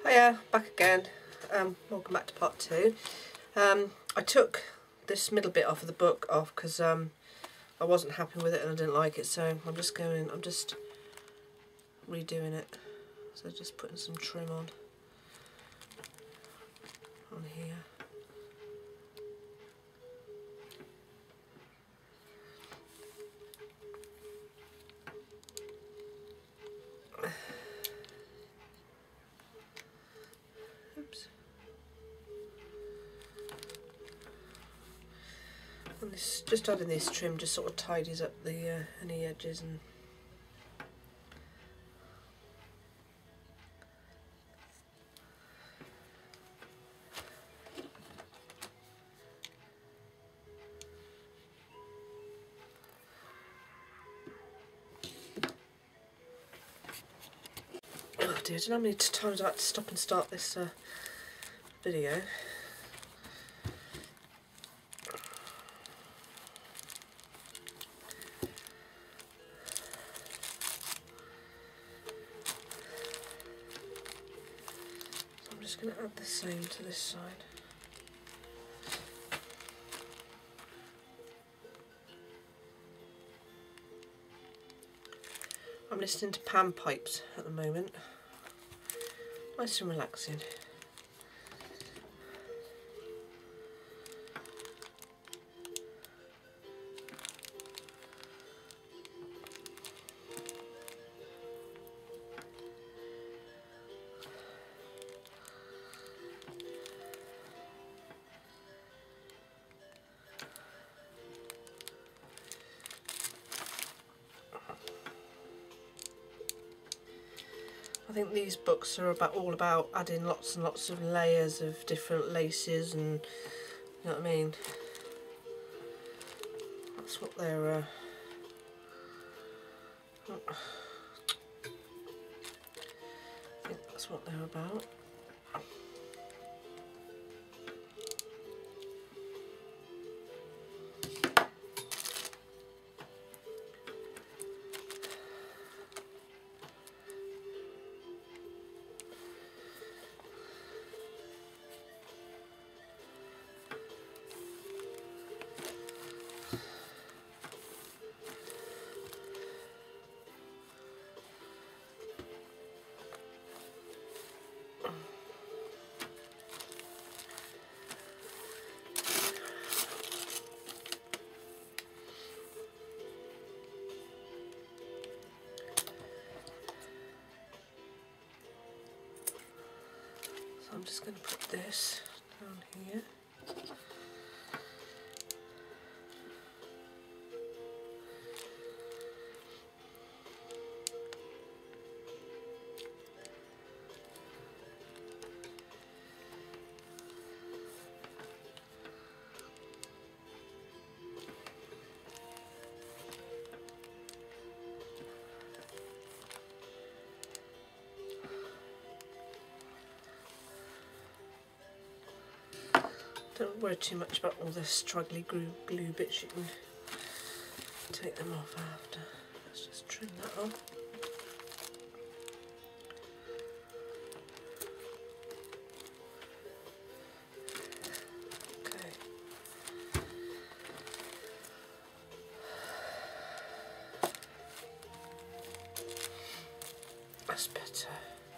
Hiya, back again. Welcome back to part 2. I took this middle bit off of the book off because I wasn't happy with it and I didn't like it, so I'm just redoing it. So just putting some trim on here. Oops. And this, just adding this trim just sort of tidies up the any edges and oh dear, I don't know how many times I had to stop and start this video. I'm just going to add the same to this side. I'm listening to pan pipes at the moment. Nice and relaxing. I think these books are all about adding lots and lots of layers of different laces, and you know what I mean. That's what they're. I think that's what they're about. I'm just going to put this down here. Don't worry too much about all the straggly glue bits, you can take them off after. Let's just trim that off. Okay. That's better.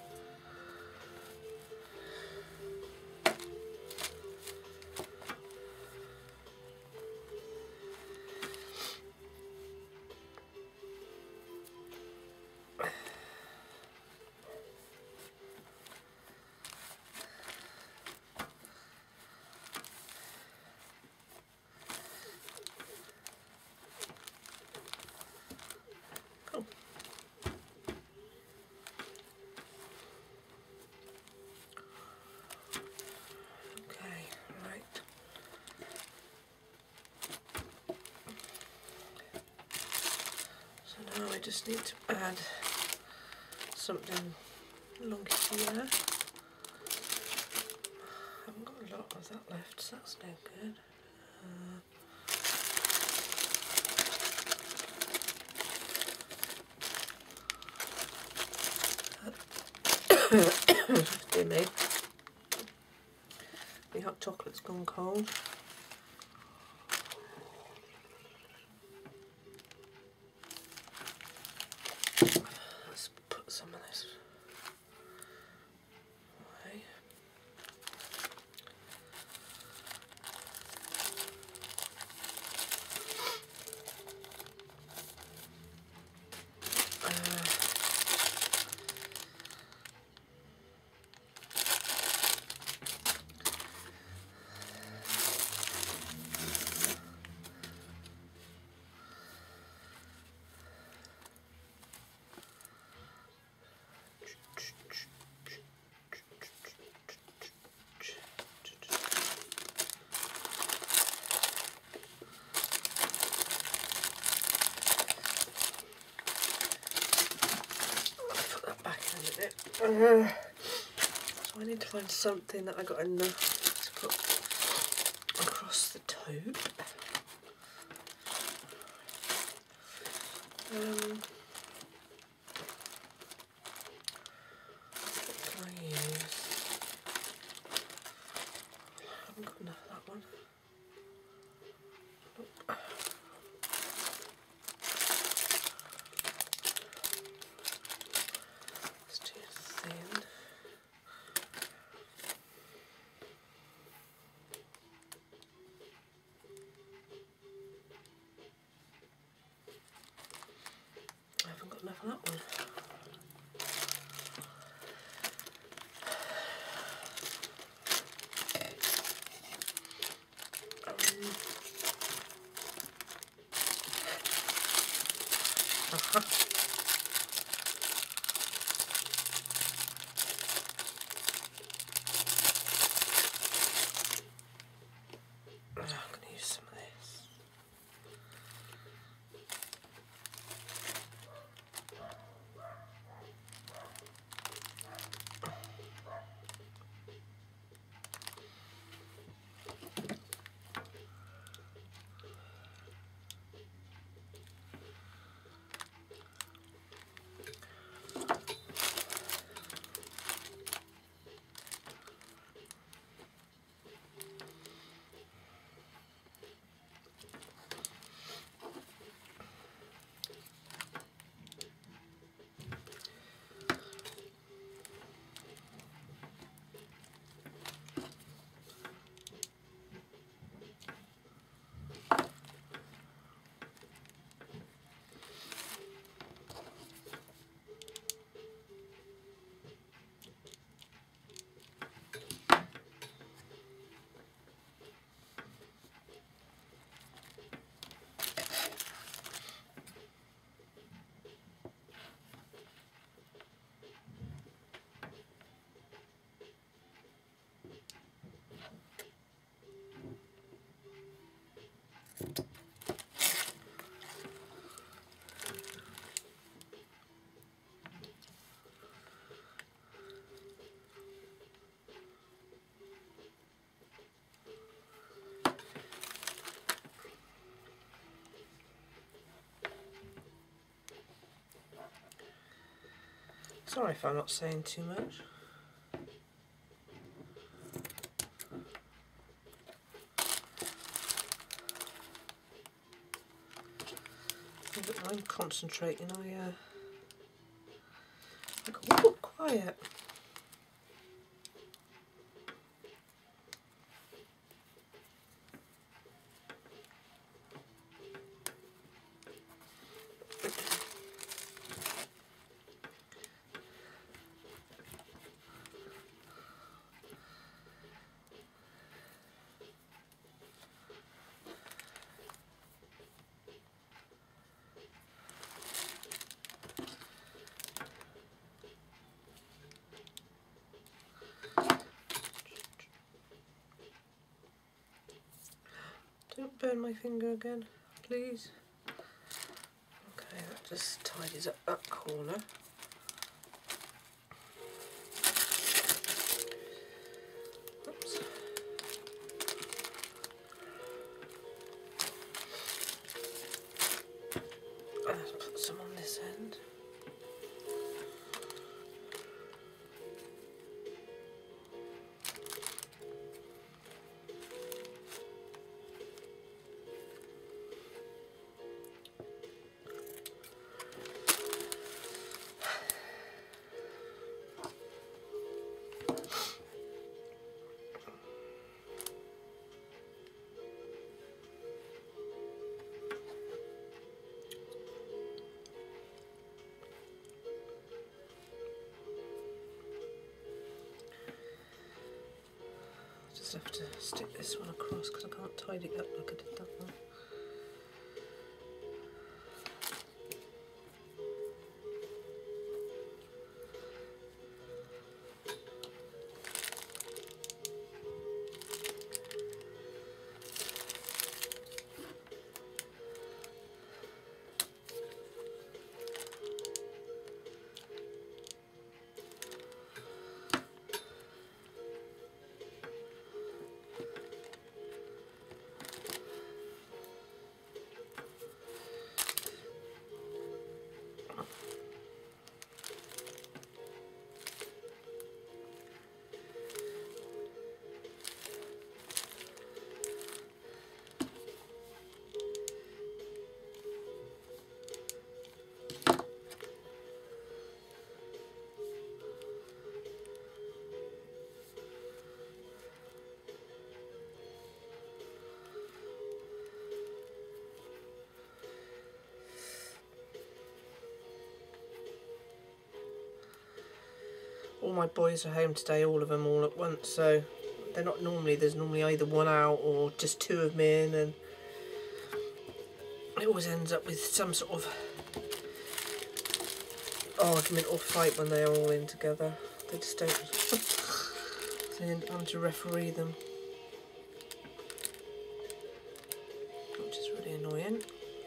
I just need to add something along here. I haven't got a lot of that left, so that's no good. dear me. The hot chocolate's gone cold. Let's put some of this away. So I need to find something that I got enough to put across the tote. What can I use? I haven't got enough of that one. Nope. It's too thin. I haven't got enough of that one. I'm going to use some of this. Sorry if I'm not saying too much. But I'm concentrating, I got all quiet. Don't burn my finger again, please. Okay, that just tidies up that corner. Oops. Let's put some on this end. just have to stick this one across because I can't tidy it up like I did that one. All my boys are home today, all of them all at once, so they're not normally, there's normally either one out or just two of me in, and it always ends up with some sort of argument or fight when they're all in together. They just don't seem to referee them, which is really annoying.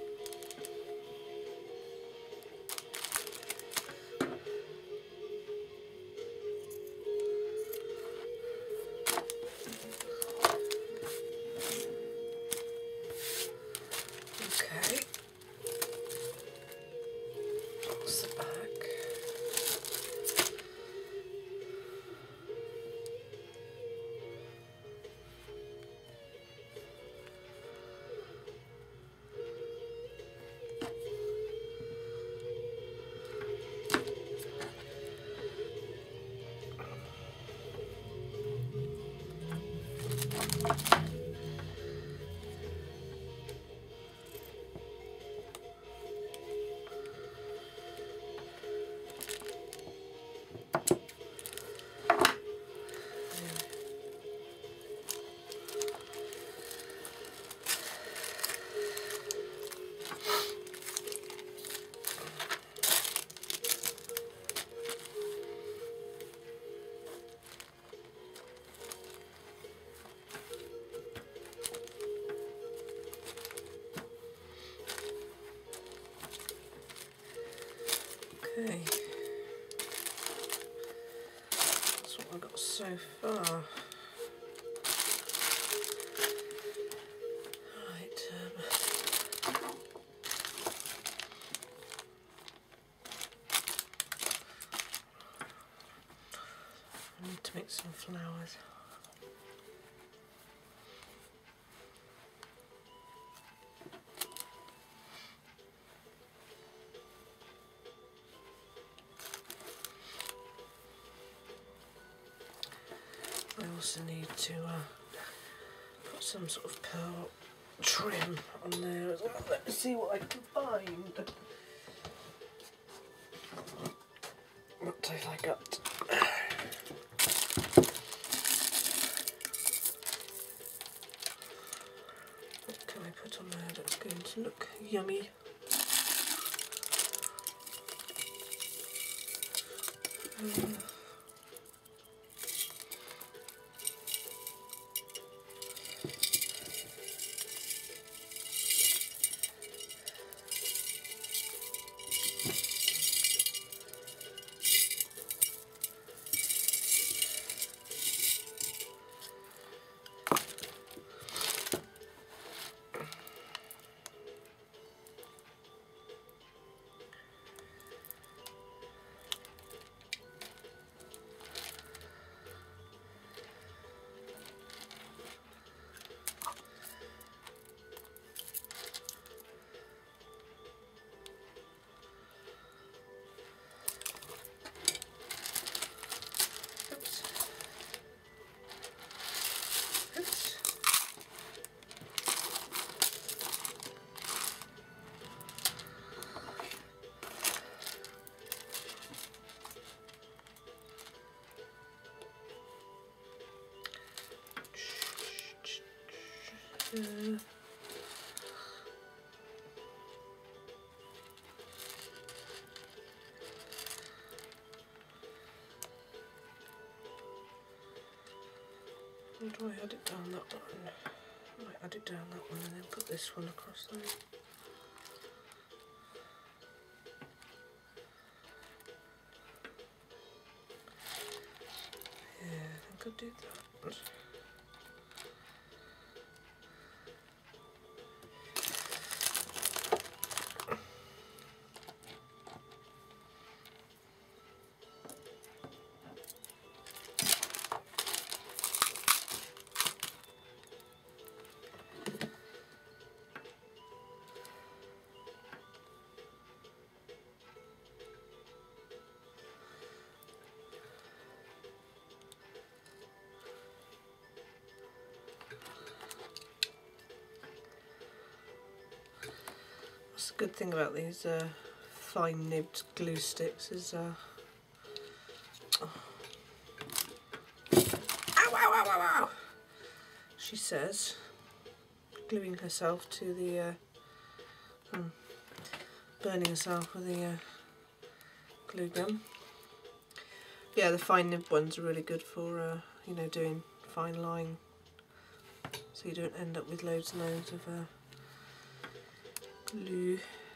Okay, that's what I've got so far. Right, I need to make some flowers. I also need to put some sort of pearl trim on there as well. Let's see what I can find. What have I got? What can I put on there that's going to look yummy? Yeah. How do I add it down that one? I might add it down that one and then put this one across there. Yeah, I think I'll do that. That's the good thing about these fine nibbed glue sticks is ow, ow, ow, ow, ow. She says, gluing herself to the burning herself with the glue gun. Yeah, the fine nib ones are really good for you know, doing fine line, so you don't end up with loads and loads of glue.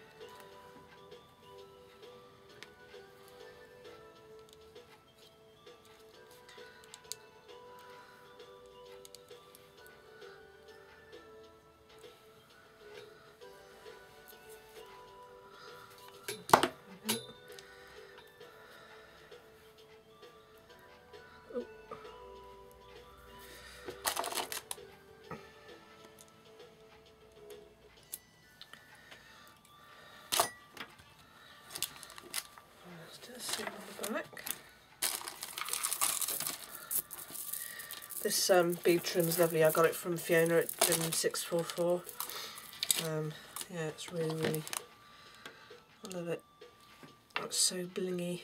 This bead trim's lovely. I got it from Fiona at Gym 644. Yeah, it's really, I love it. It's so blingy.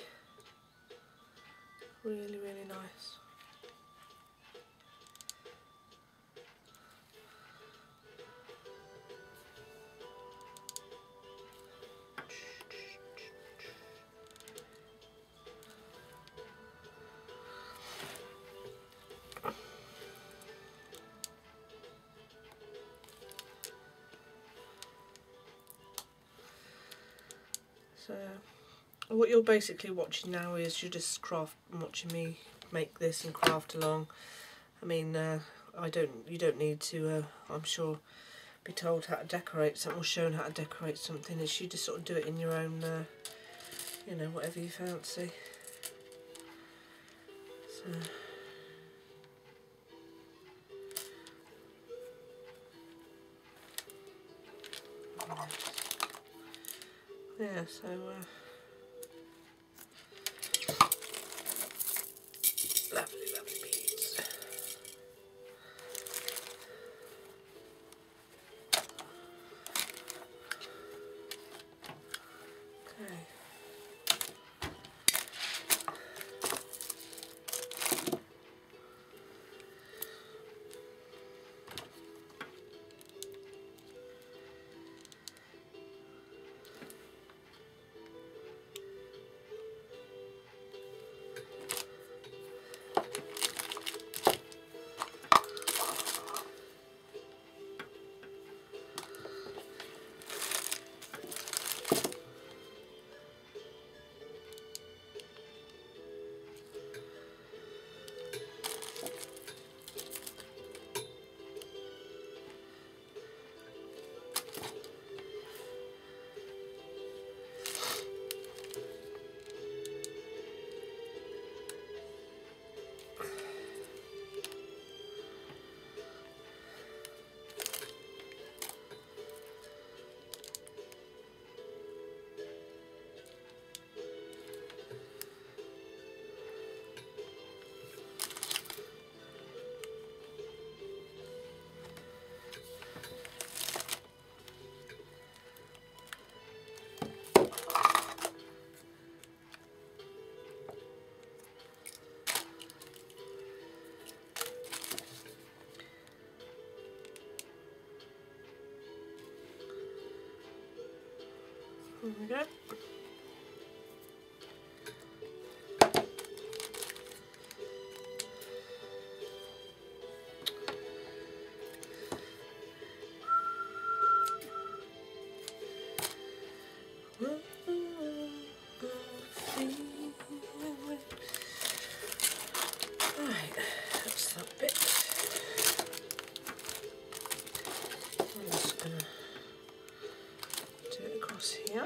Really, really nice. So what you're basically watching now is you're just watching me make this and craft along. I mean, you don't need to, I'm sure, be told how to decorate something or shown how to decorate something. It's you just sort of do it in your own, you know, whatever you fancy. So. Yeah, so lovely, lovely beads. Okay. we go. Right, that's that bit. I'm just going to do it across here.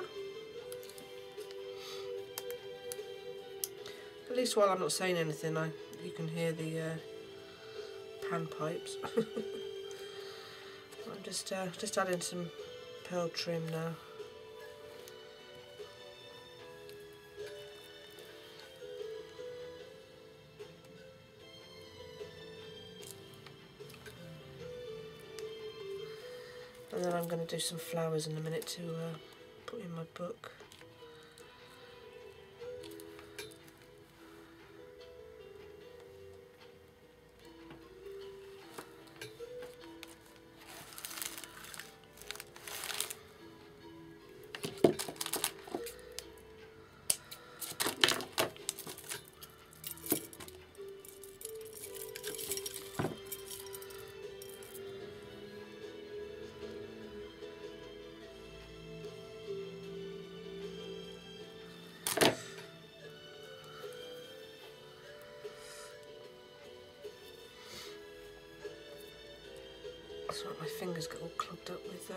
At least while I'm not saying anything, you can hear the pan pipes. I'm just adding some pearl trim now. And then I'm going to do some flowers in a minute to put in my book. So my fingers get all clogged up with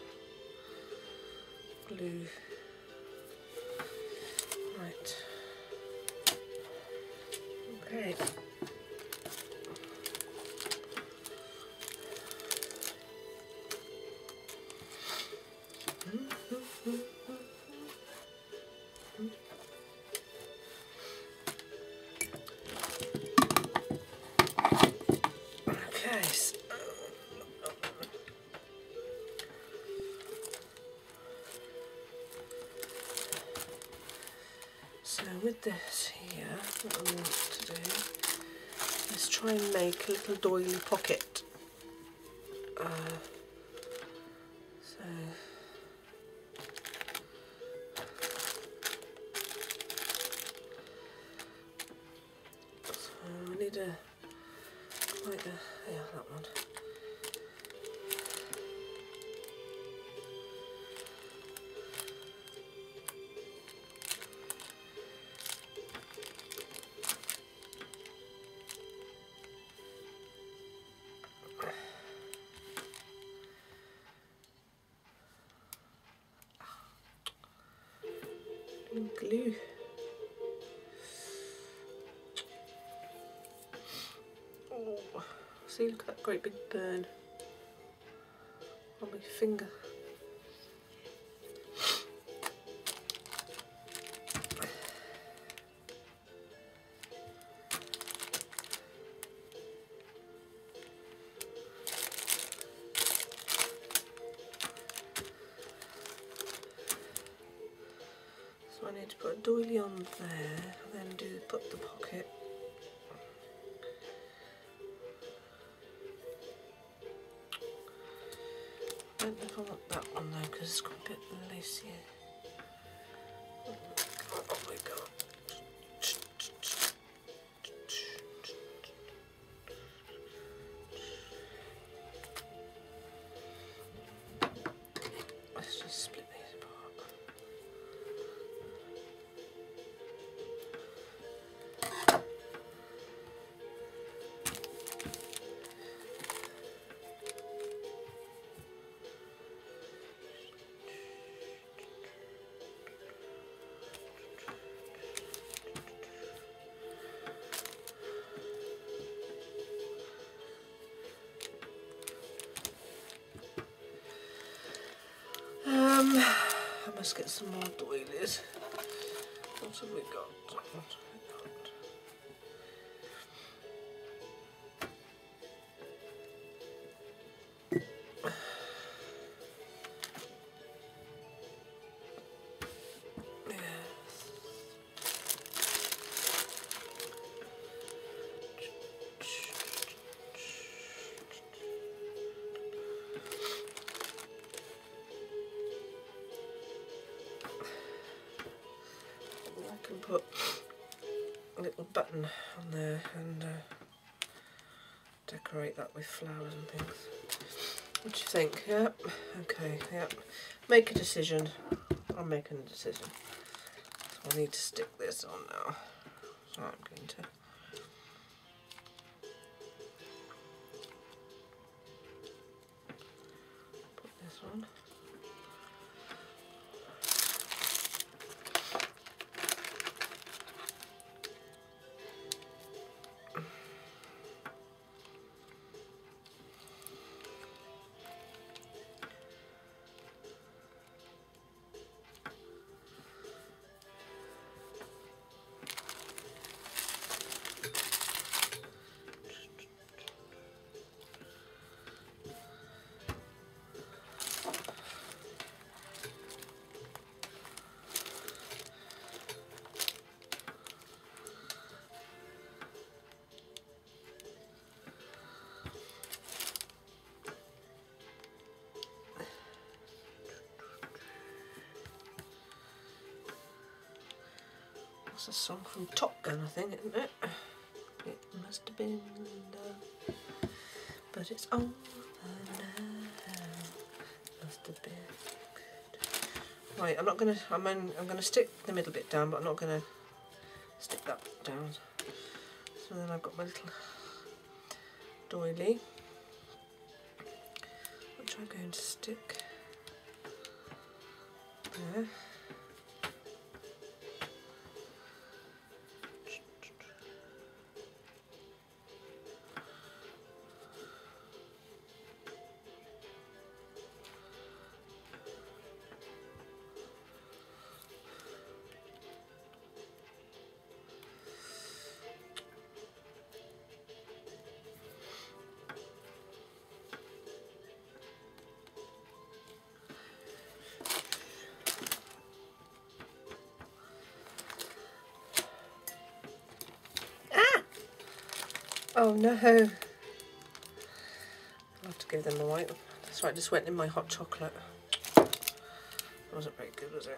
glue. Right. Okay. Okay. So with this here, what I want to do is try and make a little doily pocket. So we need yeah, that one. Glue. Oh, see, look at that great big burn on my finger. So I need to put a doily on there, and then put the pocket. I don't know if I want that one though, because it's got a bit lacy. Oh my god. Let's just split these apart. I must get some more doilies. What have we got? What have we got? can put a little button on there and decorate that with flowers and things. What do you think? Yep. Okay, yep. Make a decision. I'm making a decision. So I need to stick this on now. So I'm going to put this on. That's a song from Top Gun, I think, isn't it? It must have been love, but it's over now. Must have been good. Right, I'm gonna stick the middle bit down, but I'm not gonna stick that down. So then I've got my little doily, which I'm going to stick there. Oh no! I'll have to give them a wipe. That's right, it just went in my hot chocolate. That wasn't very good, was it?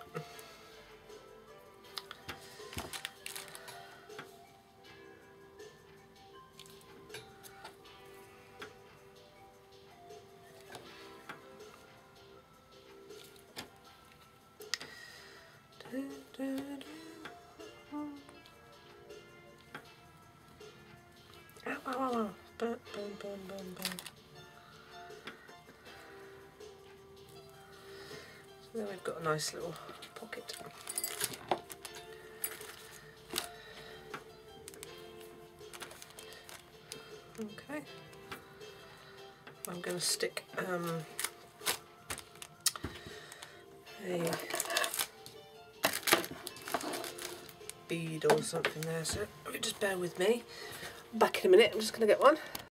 Burn, burn, burn, burn, burn. So there we've got a nice little pocket. Okay. I'm going to stick a bead or something there, so just bear with me. Back in a minute, I'm just going to get one.